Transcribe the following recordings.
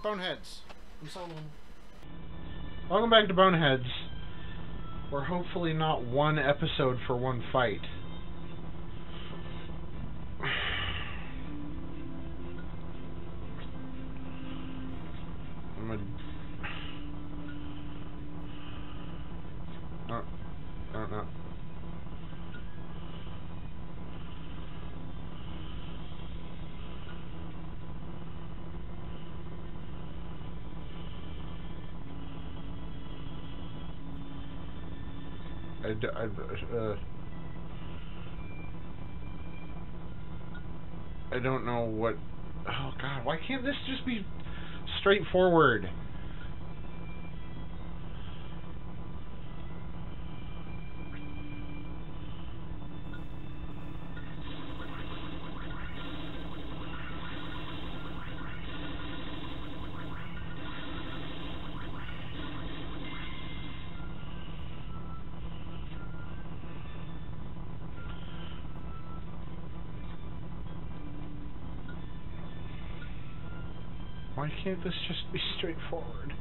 Boneheads. I'm summoning. Welcome back to Boneheads. We're hopefully not one episode for one fight. I'm gonna... No. I don't know what... Oh god, why can't this just be straightforward? Why can't this just be straightforward?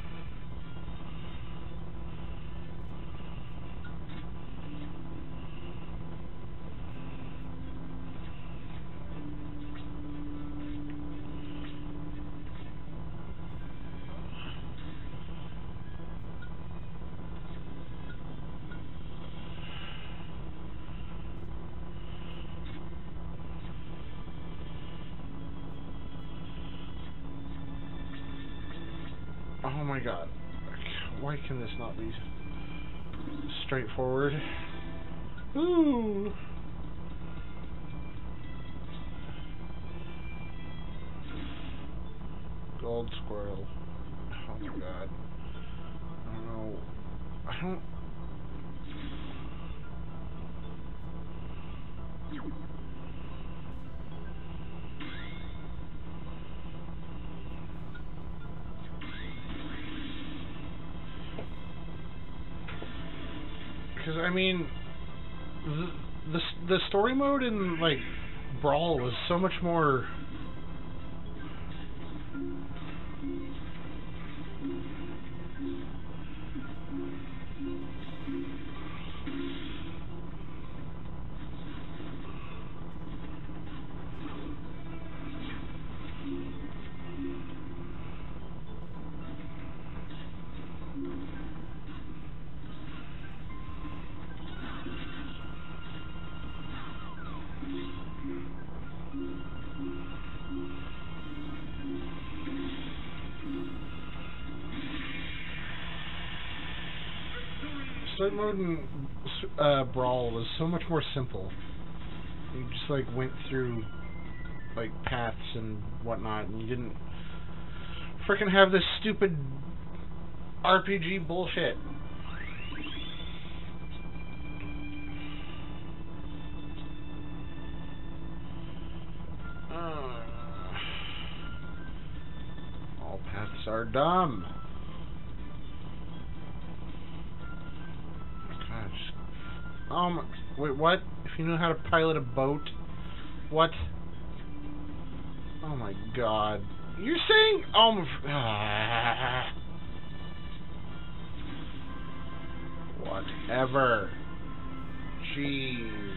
Oh my god. Why can this not be straightforward? Ooh. Gold squirrel. Oh my god. I don't know. I don't... Because, I mean, the story mode in, like, Brawl was so much more... Story mode in Brawl was so much more simple. You just, like, went through, like, paths and whatnot, and you didn't frickin' have this stupid RPG bullshit. All paths are dumb. Wait, what? If you knew how to pilot a boat? What? Oh my god. You're saying... Whatever. Jeez.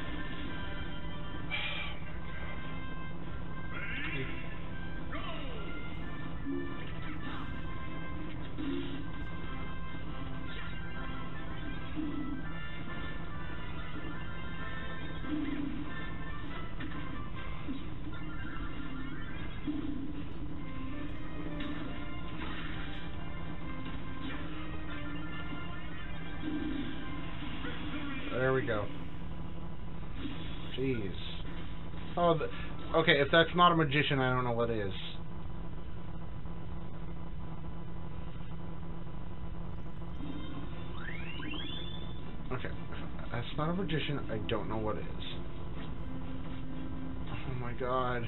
There we go. Jeez. Oh, okay, if that's not a magician, I don't know what is. Okay, if that's not a magician, I don't know what is. Oh my god.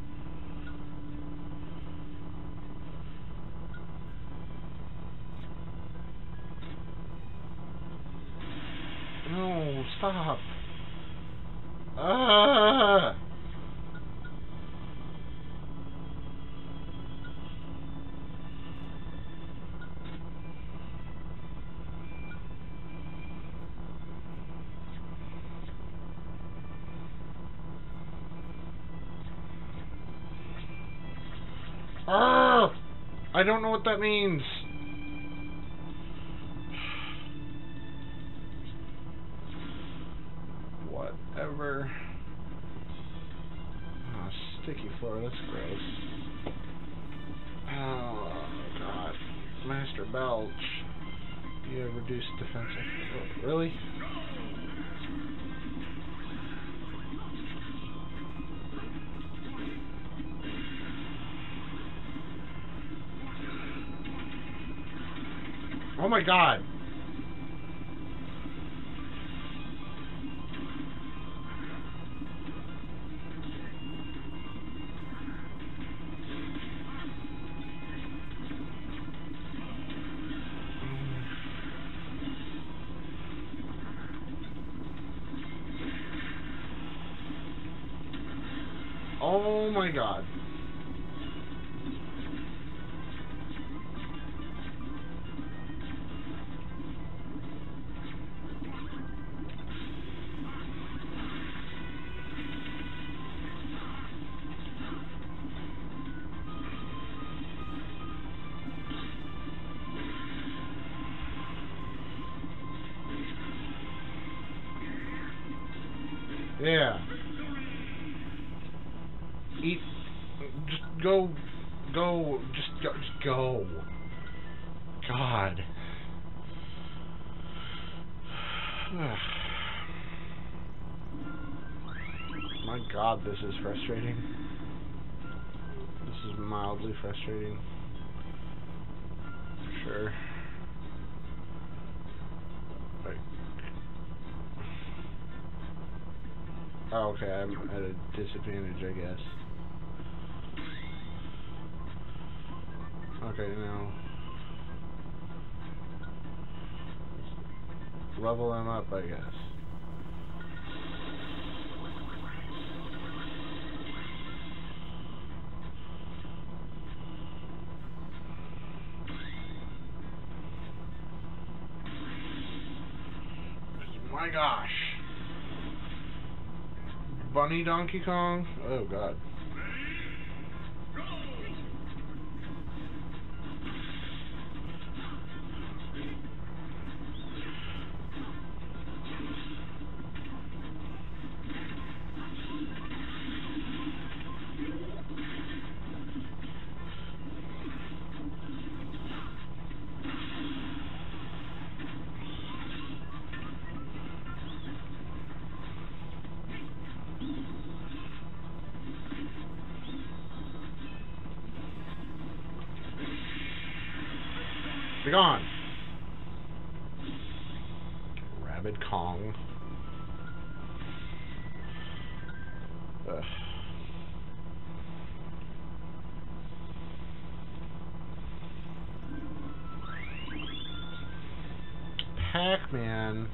No, stop. Arrgh! I don't know what that means. Whatever. Oh, sticky floor, that's gross. Oh, God. Master Belch. You have reduced defense. Oh, really? Oh my God. Oh my God. Yeah. Eat. Just go. Go. Just go. Just go. God. My God, this is frustrating. This is mildly frustrating. For sure. Like. Oh, okay, I'm at a disadvantage, I guess. Okay, now. Level them up, I guess. My gosh. Bunny Donkey Kong? Oh God. Be gone. Rabid Kong. Ugh. Pac-Man.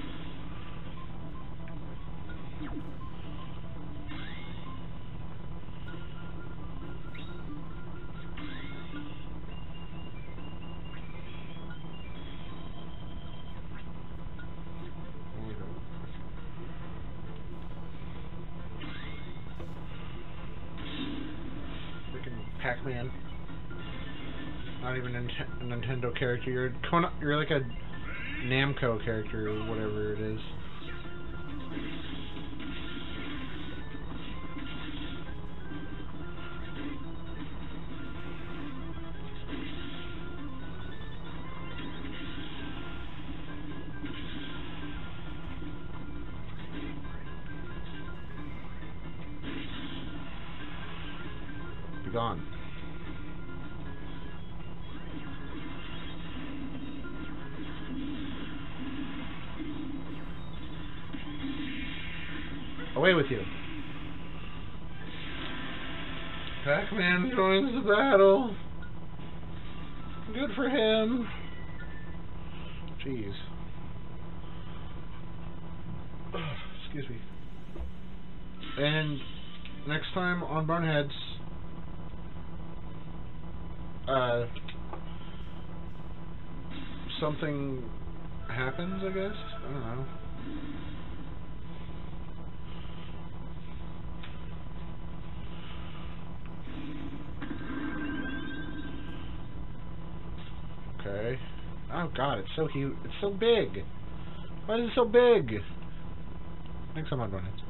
Pac-Man. Not even a Nintendo character. You're like a Namco character or whatever it is. Be gone. Away with you. Pac-Man joins the battle. Good for him. Jeez. Excuse me. And next time on Boneheads, something happens, I guess? I don't know. Okay. Oh god, it's so huge. It's so big. Why is it so big? Next time I'm going to.